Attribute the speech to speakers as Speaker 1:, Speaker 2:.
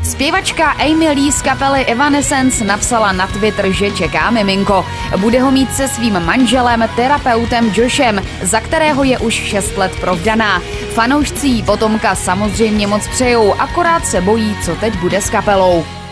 Speaker 1: Zpěvačka Amy Lee z kapely Evanescence napsala na Twitter, že čeká miminko. Bude ho mít se svým manželem, terapeutem Joshem, za kterého je už 6 let provdaná. Fanoušci jí potomka samozřejmě moc přejou, akorát se bojí, co teď bude s kapelou.